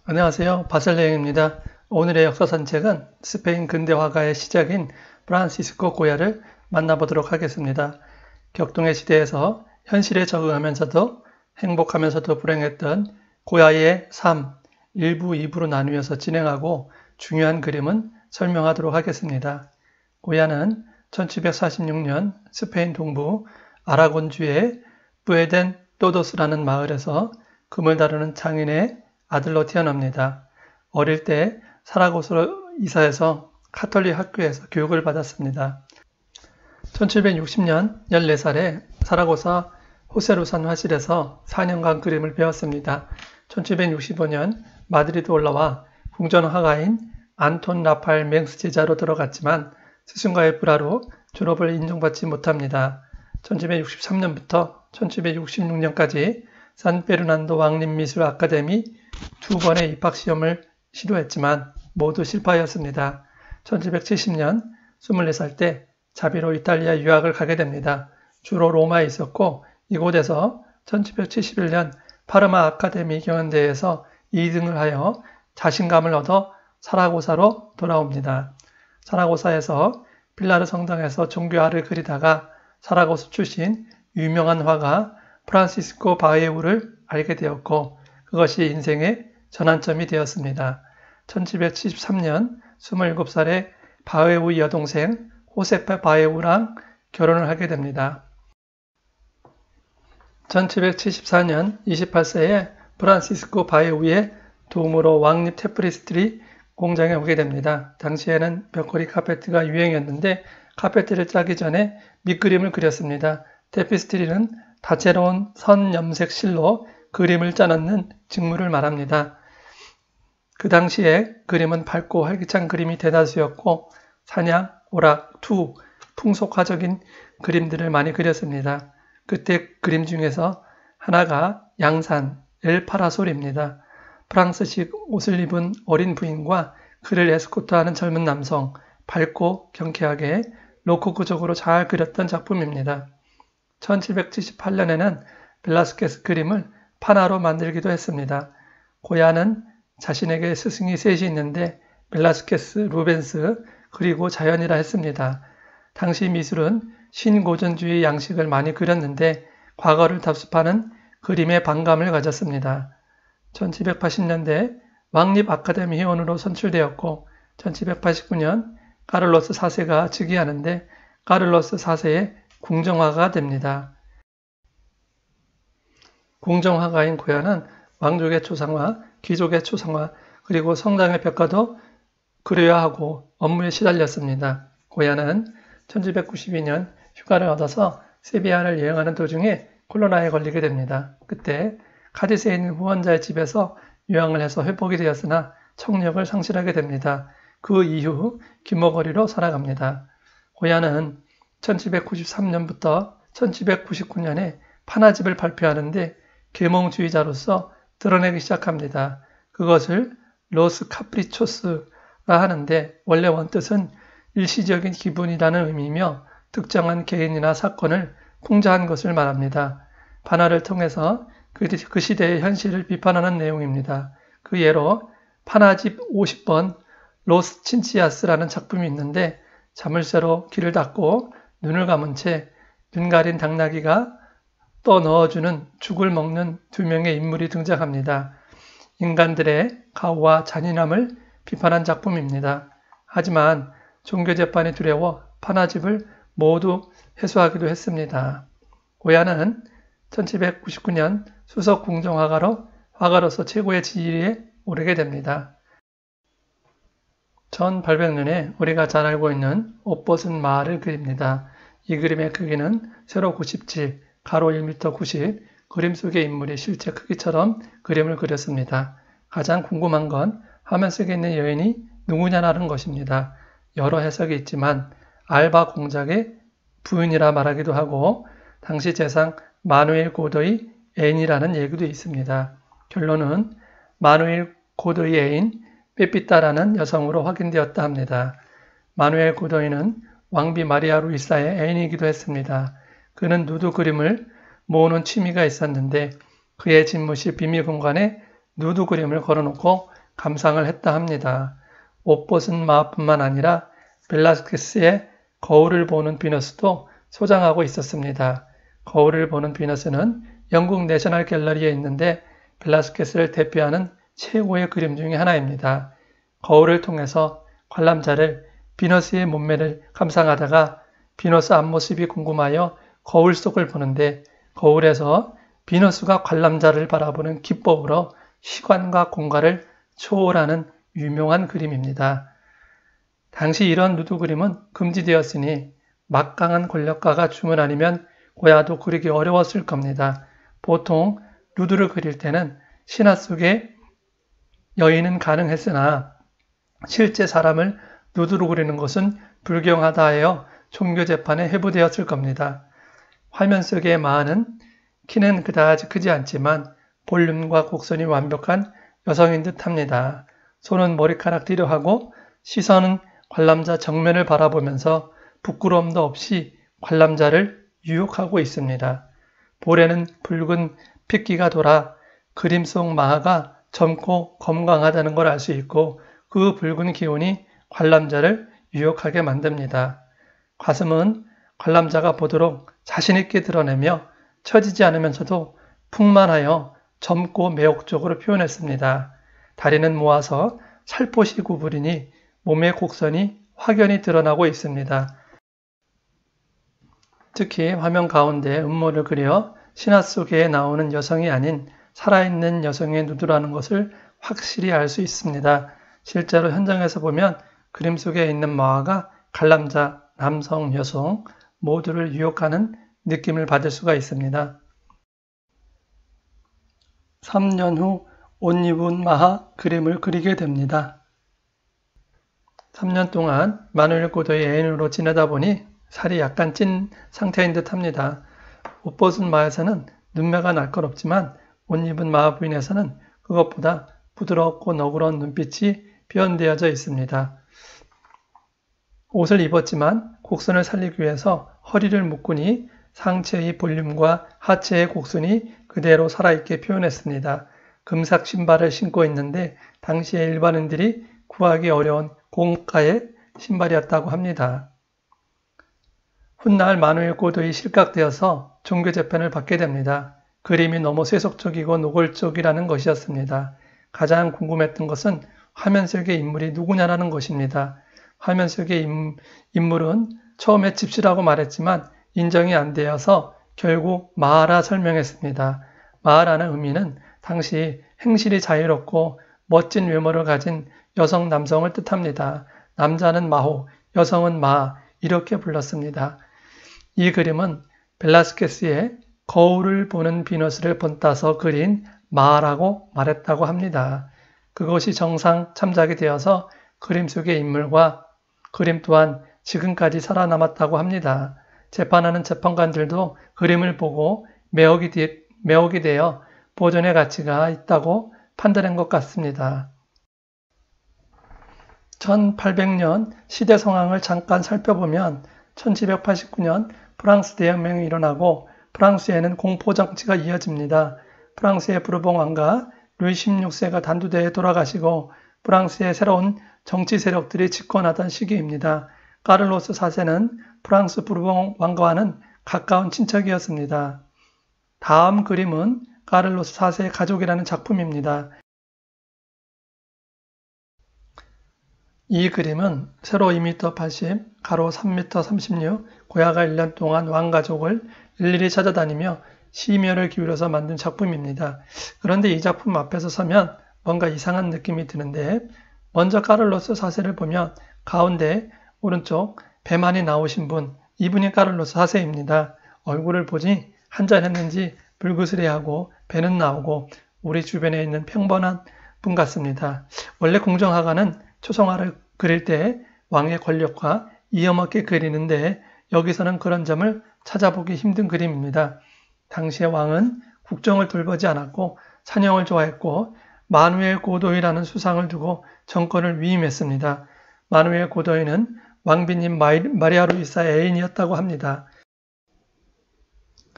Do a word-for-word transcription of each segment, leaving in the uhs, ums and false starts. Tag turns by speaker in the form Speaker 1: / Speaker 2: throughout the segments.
Speaker 1: 안녕하세요. 바셀여행입니다. 오늘의 역사 산책은 스페인 근대 화가의 시작인 프란시스코 고야를 만나보도록 하겠습니다. 격동의 시대에서 현실에 적응하면서도 행복하면서도 불행했던 고야의 삶, 일 부, 이 부로 나누어서 진행하고 중요한 그림은 설명하도록 하겠습니다. 고야는 천칠백사십육 년 스페인 동부 아라곤주의 뿌에덴 또도스라는 마을에서 금을 다루는 장인의 아들로 태어납니다. 어릴 때 사라고스로 이사해서 카톨릭 학교에서 교육을 받았습니다. 천칠백육십 년 열네 살에 사라고사 호세루산 화실에서 사 년간 그림을 배웠습니다. 천칠백육십오 년 마드리드 올라와 궁전 화가인 안톤 라팔 맹스 제자로 들어갔지만 스승과의 불화로 졸업을 인정받지 못합니다. 천칠백육십삼 년부터 천칠백육십육 년까지 산페르난도 왕립미술 아카데미 두 번의 입학시험을 시도했지만 모두 실패하였습니다. 천칠백칠십 년 스물네 살 때 자비로 이탈리아 유학을 가게 됩니다. 주로 로마에 있었고 이곳에서 천칠백칠십일 년 파르마 아카데미 경연대회에서 이 등을 하여 자신감을 얻어 사라고사로 돌아옵니다. 사라고사에서 필라르 성당에서 종교화를 그리다가 사라고사 출신 유명한 화가 프란시스코 바에우를 알게 되었고 그것이 인생의 전환점이 되었습니다. 천칠백칠십삼 년 스물일곱 살에 바에우의 여동생 호세파 바에우랑 결혼을 하게 됩니다. 천칠백칠십사 년 이십팔 세에 프란시스코 바에우의 도움으로 왕립 테프리스트리 공장에 오게 됩니다. 당시에는 벽걸이 카페트가 유행이었는데 카페트를 짜기 전에 밑그림을 그렸습니다. 테피스트리는 다채로운 선 염색 실로 그림을 짜놓는 직무를 말합니다. 그 당시에 그림은 밝고 활기찬 그림이 대다수였고 사냥, 오락, 투, 풍속화적인 그림들을 많이 그렸습니다. 그때 그림 중에서 하나가 양산, 엘 파라솔입니다. 프랑스식 옷을 입은 어린 부인과 그를 에스코트하는 젊은 남성, 밝고 경쾌하게 로코코적으로 잘 그렸던 작품입니다. 천칠백칠십팔 년에는 벨라스케스 그림을 파나로 만들기도 했습니다. 고야는 자신에게 스승이 셋이 있는데 벨라스케스, 루벤스, 그리고 자연이라 했습니다. 당시 미술은 신고전주의 양식을 많이 그렸는데 과거를 답습하는 그림에 반감을 가졌습니다. 천칠백팔십 년대 왕립 아카데미 회원으로 선출되었고 천칠백팔십구 년 카를로스 사 세가 즉위하는데 카를로스 사 세의 궁정화가 됩니다. 궁정화가인 고야는 왕족의 초상화, 귀족의 초상화, 그리고 성당의 벽화도 그려야 하고 업무에 시달렸습니다. 고야는 천칠백구십이 년 휴가를 얻어서 세비야를 여행하는 도중에 콜로나에 걸리게 됩니다. 그때 카디스에 있는 후원자의 집에서 요양을 해서 회복이 되었으나 청력을 상실하게 됩니다. 그 이후 귀머거리로 살아갑니다. 고야는 천칠백구십삼 년부터 천칠백구십구 년에 파나집을 발표하는데 계몽주의자로서 드러내기 시작합니다. 그것을 로스 카프리초스라 하는데 원래 원뜻은 일시적인 기분이라는 의미이며 특정한 개인이나 사건을 풍자한 것을 말합니다. 판화를 통해서 그, 그 시대의 현실을 비판하는 내용입니다. 그 예로 파나집 오십 번 로스 친치아스라는 작품이 있는데 자물쇠로 귀를 닫고 눈을 감은 채 눈 가린 당나귀가 떠 넣어주는 죽을 먹는 두 명의 인물이 등장합니다. 인간들의 가오와 잔인함을 비판한 작품입니다. 하지만 종교재판이 두려워 파나집을 모두 회수하기도 했습니다. 고야는 천칠백구십구 년 수석 궁정화가로 화가로서 최고의 지위에 오르게 됩니다. 천팔백 년에 우리가 잘 알고 있는 옷벗은 마을을 그립니다. 이 그림의 크기는 세로 구십칠, 가로 일 미터 구십, 그림 속의 인물이 실제 크기처럼 그림을 그렸습니다. 가장 궁금한 건 화면 속에 있는 여인이 누구냐라는 것입니다. 여러 해석이 있지만 알바 공작의 부인이라 말하기도 하고 당시 재상 마누엘 고도의 애인이라는 얘기도 있습니다. 결론은 마누엘 고도의 애인 페피타라는 여성으로 확인되었다 합니다. 마누엘 고도이는 왕비 마리아 루이사의 애인이기도 했습니다. 그는 누드 그림을 모으는 취미가 있었는데 그의 집무실 비밀 공간에 누드 그림을 걸어놓고 감상을 했다 합니다. 옷 벗은 마뿐만 아니라 벨라스케스의 거울을 보는 비너스도 소장하고 있었습니다. 거울을 보는 비너스는 영국 내셔널 갤러리에 있는데 벨라스케스를 대표하는 최고의 그림 중에 하나입니다. 거울을 통해서 관람자를 비너스의 몸매를 감상하다가 비너스 앞모습이 궁금하여 거울 속을 보는데 거울에서 비너스가 관람자를 바라보는 기법으로 시간과 공간을 초월하는 유명한 그림입니다. 당시 이런 누드 그림은 금지되었으니 막강한 권력가가 주문 아니면 고야도 그리기 어려웠을 겁니다. 보통 누드를 그릴 때는 신화 속의 여인은 가능했으나 실제 사람을 누드로 그리는 것은 불경하다 하여 종교 재판에 회부되었을 겁니다. 화면 속의 마는 키는 그다지 크지 않지만 볼륨과 곡선이 완벽한 여성인 듯 합니다. 손은 머리카락 뒤로 하고 시선은 관람자 정면을 바라보면서 부끄러움도 없이 관람자를 유혹하고 있습니다. 볼에는 붉은 핏기가 돌아 그림 속 마하가 젊고 건강하다는 걸 알 수 있고 그 붉은 기운이 관람자를 유혹하게 만듭니다. 가슴은 관람자가 보도록 자신있게 드러내며 처지지 않으면서도 풍만하여 젊고 매혹적으로 표현했습니다. 다리는 모아서 살포시 구부리니 몸의 곡선이 확연히 드러나고 있습니다. 특히 화면 가운데 음모를 그려 신화 속에 나오는 여성이 아닌 살아있는 여성의 누드라는 것을 확실히 알 수 있습니다. 실제로 현장에서 보면 그림 속에 있는 마화가 관람자, 남성, 여성 모두를 유혹하는 느낌을 받을 수가 있습니다. 삼 년 후 옷 입은 마하 그림을 그리게 됩니다. 삼 년 동안 마누엘 고도의 애인으로 지내다 보니 살이 약간 찐 상태인 듯 합니다. 옷 벗은 마에서는 눈매가 날카롭지만 옷 입은 마 부인에서는 그것보다 부드럽고 너그러운 눈빛이 표현되어져 있습니다. 옷을 입었지만 곡선을 살리기 위해서 허리를 묶으니 상체의 볼륨과 하체의 곡선이 그대로 살아있게 표현했습니다. 금색 신발을 신고 있는데 당시에 일반인들이 구하기 어려운 고가의 신발이었다고 합니다. 훗날 마누엘 고도이 실각되어서 종교 재판을 받게 됩니다. 그림이 너무 세속적이고 노골적이라는 것이었습니다. 가장 궁금했던 것은 화면 속의 인물이 누구냐라는 것입니다. 화면 속의 인물은 처음에 집시라고 말했지만 인정이 안 되어서 결국 마하라 설명했습니다. 마하라는 의미는 당시 행실이 자유롭고 멋진 외모를 가진 여성 남성을 뜻합니다. 남자는 마호, 여성은 마 이렇게 불렀습니다. 이 그림은 벨라스케스의 거울을 보는 비너스를 본따서 그린 마라고 말했다고 합니다. 그것이 정상 참작이 되어서 그림 속의 인물과 그림 또한 지금까지 살아남았다고 합니다. 재판하는 재판관들도 그림을 보고 매혹이, 되, 매혹이 되어 보존의 가치가 있다고 판단한 것 같습니다. 천팔백 년 시대 상황을 잠깐 살펴보면 천칠백팔십구 년 프랑스 대혁명이 일어나고 프랑스에는 공포정치가 이어집니다. 프랑스의 부르봉 왕가 루이 십육 세가 단두대에 돌아가시고 프랑스의 새로운 정치 세력들이 집권하던 시기입니다. 까를로스 사 세는 프랑스 부르봉 왕가와는 가까운 친척이었습니다. 다음 그림은 까를로스 사 세의 가족이라는 작품입니다. 이 그림은 세로 이 미터 팔십, 가로 삼 미터 삼십육, 고야가 일 년 동안 왕가족을 일일이 찾아다니며 심혈을 기울여서 만든 작품입니다. 그런데 이 작품 앞에서 서면 뭔가 이상한 느낌이 드는데 먼저 까를로스 사 세를 보면 가운데 오른쪽 배 많이 나오신 분, 이분이 까를로스 사 세입니다. 얼굴을 보니 한잔했는지 불그스레하고 배는 나오고 우리 주변에 있는 평범한 분 같습니다. 원래 공정화가는 초성화를 그릴 때 왕의 권력과 이어먹게 그리는데 여기서는 그런 점을 찾아보기 힘든 그림입니다. 당시의 왕은 국정을 돌보지 않았고 사냥을 좋아했고 마누엘 고도이라는 수상을 두고 정권을 위임했습니다. 마누엘 고도이는 왕비님 마리아 루이사의 애인이었다고 합니다.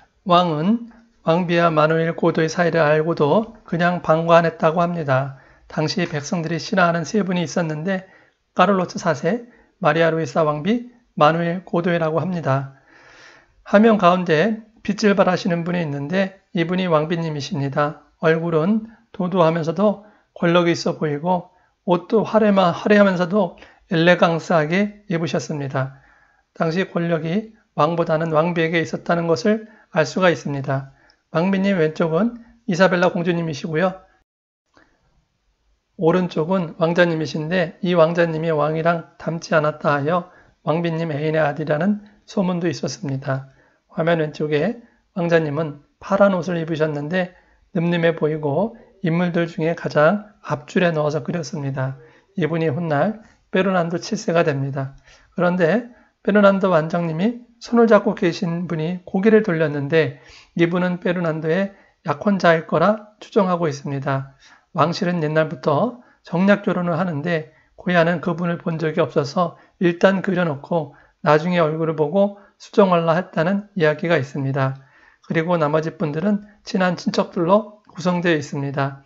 Speaker 1: 왕은 왕비와 마누엘 고도이 사이를 알고도 그냥 방관했다고 합니다. 당시 백성들이 싫어하는 세 분이 있었는데 카를로스 사 세, 마리아 루이사 왕비, 마누엘 고도이라고 합니다. 화면 가운데 빛을 발하시는 분이 있는데 이분이 왕비님이십니다. 얼굴은 도도하면서도 권력이 있어 보이고 옷도 화려마, 화려하면서도 엘레강스하게 입으셨습니다. 당시 권력이 왕보다는 왕비에게 있었다는 것을 알 수가 있습니다. 왕비님 왼쪽은 이사벨라 공주님이시고요. 오른쪽은 왕자님이신데 이 왕자님이 왕이랑 닮지 않았다 하여 왕비님 애인의 아들이라는 소문도 있었습니다. 화면 왼쪽에 왕자님은 파란 옷을 입으셨는데 늠름해 보이고 인물들 중에 가장 앞줄에 넣어서 그렸습니다. 이분이 훗날 페르난도 칠 세가 됩니다. 그런데 페르난도 왕정님이 손을 잡고 계신 분이 고개를 돌렸는데 이분은 페르난도의 약혼자일 거라 추정하고 있습니다. 왕실은 옛날부터 정략 결혼을 하는데 고야는 그분을 본 적이 없어서 일단 그려놓고 나중에 얼굴을 보고 수정하려 했다는 이야기가 있습니다. 그리고 나머지 분들은 친한 친척들로 구성되어 있습니다.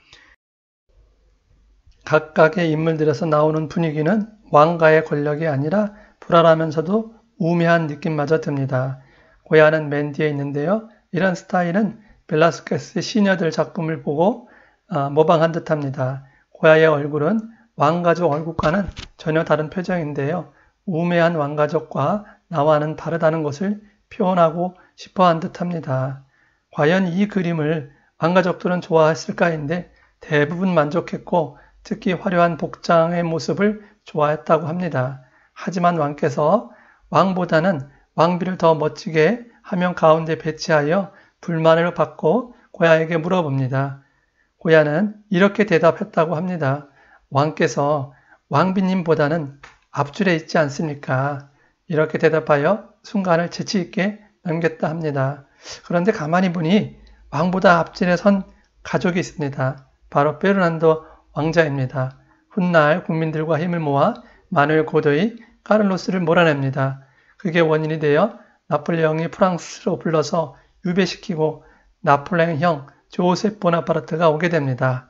Speaker 1: 각각의 인물들에서 나오는 분위기는 왕가의 권력이 아니라 불안하면서도 우매한 느낌마저 듭니다. 고야는 맨 뒤에 있는데요. 이런 스타일은 벨라스케스의 시녀들 작품을 보고 어, 모방한 듯합니다. 고야의 얼굴은 왕가족 얼굴과는 전혀 다른 표정인데요. 우매한 왕가족과 나와는 다르다는 것을 표현하고 싶어한 듯합니다. 과연 이 그림을 왕가족들은 좋아했을까인데 대부분 만족했고 특히 화려한 복장의 모습을 좋아했다고 합니다. 하지만 왕께서 왕보다는 왕비를 더 멋지게 화면 가운데 배치하여 불만을 받고 고야에게 물어봅니다. 고야는 이렇게 대답했다고 합니다. 왕께서 왕비님보다는 앞줄에 있지 않습니까? 이렇게 대답하여 순간을 재치 있게 넘겼다 합니다. 그런데 가만히 보니 왕보다 앞줄에 선 가족이 있습니다. 바로 페르난도 왕자입니다. 훗날 국민들과 힘을 모아 마누엘 고도이 카를로스를 몰아냅니다. 그게 원인이 되어 나폴레옹이 프랑스로 불러서 유배시키고 나폴레옹 형 조셉 보나파르트가 오게 됩니다.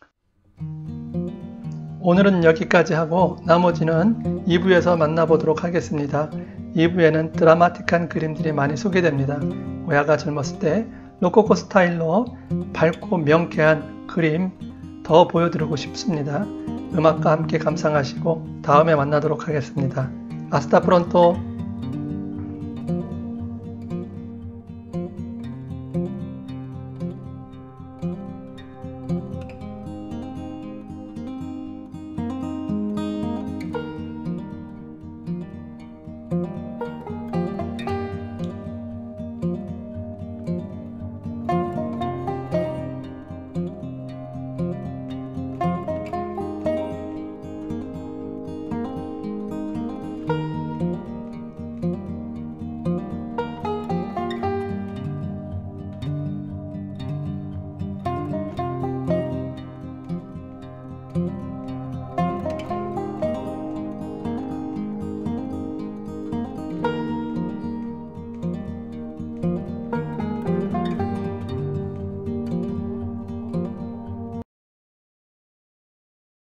Speaker 1: 오늘은 여기까지 하고 나머지는 이 부에서 만나보도록 하겠습니다. 이 부에는 드라마틱한 그림들이 많이 소개됩니다. 고야가 젊었을 때 로코코 스타일로 밝고 명쾌한 그림 더 보여드리고 싶습니다. 음악과 함께 감상하시고 다음에 만나도록 하겠습니다. 아스타 프론토.